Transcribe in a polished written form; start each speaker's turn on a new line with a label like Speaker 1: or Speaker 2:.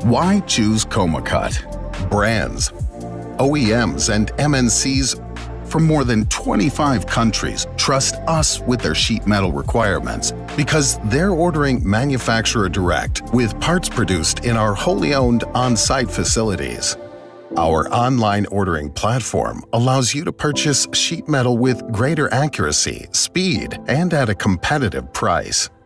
Speaker 1: Why choose Komacut? Brands, OEMs, and MNCs from more than 25 countries trust us with their sheet metal requirements because they're ordering manufacturer direct with parts produced in our wholly owned on-site facilities. Our online ordering platform allows you to purchase sheet metal with greater accuracy, speed, and at a competitive price.